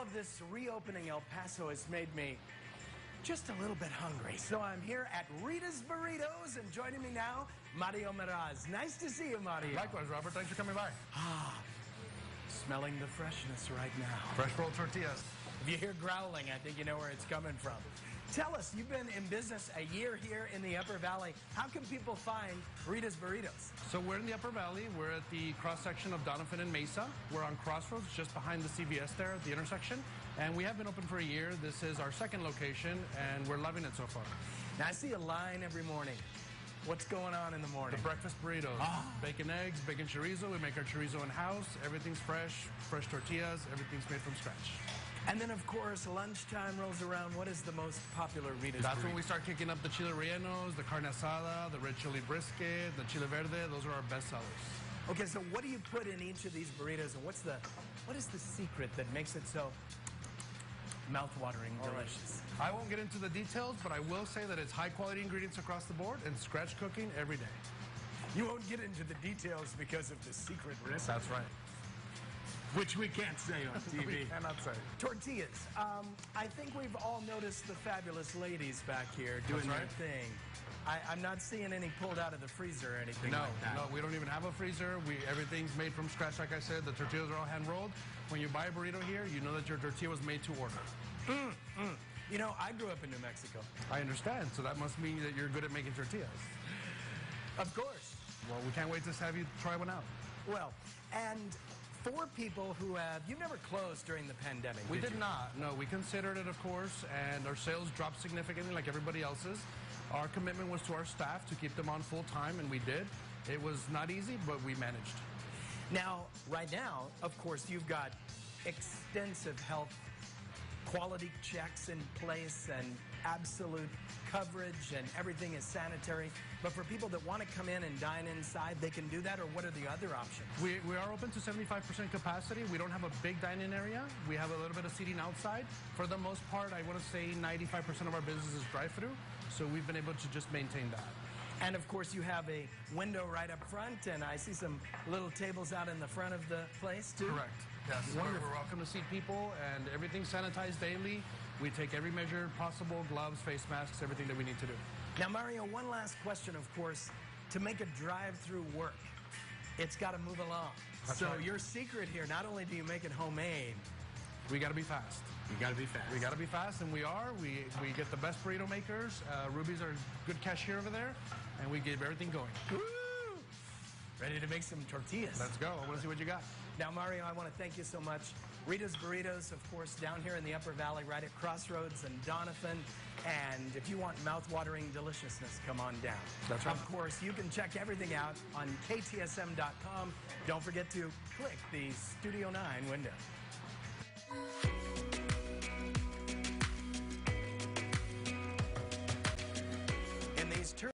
this reopening El Paso has made me just a little bit hungry. So I'm here at Rita's Burritos, and joining me now, Mario Meraz. Nice to see you, Mario. Likewise, Robert. Thanks for coming by. Smelling the freshness right now. Fresh rolled tortillas. If you hear growling, I think you know where it's coming from. Tell us, you've been in business a year here in the Upper Valley. How can people find Rita's Burritos? So we're in the Upper Valley. We're at the cross-section of Donovan and Mesa. We're on Crossroads, just behind the CVS there at the intersection. And we have been open for a year. This is our second location, and we're loving it so far. Now, I see a line every morning. What's going on in the morning? The breakfast burritos. Bacon, eggs, bacon chorizo. We make our chorizo in-house. Everything's fresh tortillas. Everything's made from scratch. And then, of course, lunchtime rolls around. What is the most popular Rita's That's burrito? when we start kicking up the chile rellenos, the carne asada, the red chili brisket, the chile verde. Those are our best sellers. Okay, so what do you put in each of these burritos, and what is the secret that makes it so mouth-watering delicious? I won't get into the details, but I will say that it's high-quality ingredients across the board and scratch cooking every day. You won't get into the details because of the secret recipe. That's right. Which we can't say on TV. We cannot say. Tortillas. I think we've all noticed the fabulous ladies back here doing their thing. I'm not seeing any pulled out of the freezer or anything like that. No, we don't even have a freezer. Everything's made from scratch, like I said. The tortillas are all hand-rolled. When you buy a burrito here, you know that your tortilla was made to order. You know, I grew up in New Mexico. I understand, so that must mean that you're good at making tortillas. Of course. Well, we can't wait to have you try one out. Well, and for people who you've never closed during the pandemic, We did not. No, we considered it, of course, and our sales dropped significantly like everybody else's. Our commitment was to our staff to keep them on full time, and we did. It was not easy, but we managed. Now, right now, of course, you've got extensive health quality checks in place and absolute coverage, and everything is sanitary. But for people that want to come in and dine inside, they can do that, or what are the other options? We are open to 75% capacity. We don't have a big dine-in area. We have a little bit of seating outside. For the most part, I want to say 95% of our business is drive-through, so we've been able to just maintain that. And of course, you have a window right up front, and I see some little tables out in the front of the place, too. Correct. Yes. Wonderful. We're welcome to seat people, and everything's sanitized daily. We take every measure possible, gloves, face masks, everything that we need to do. Now, Mario, one last question, of course. To make a drive-through work, it's got to move along. That's so right. your secret here, not only do you make it homemade, We got to be fast. you got to be fast. We got to be fast, and we are. We get the best burrito makers. Ruby's our good cashier over there, and we get everything going. Woo! Ready to make some tortillas. Let's go. I want to see what you got. Now, Mario, I want to thank you so much. Rita's Burritos, of course, down here in the Upper Valley, right at Crossroads and Donovan. And if you want mouth-watering deliciousness, come on down. That's right. Of course, you can check everything out on KTSM.com. Don't forget to click the Studio 9 window.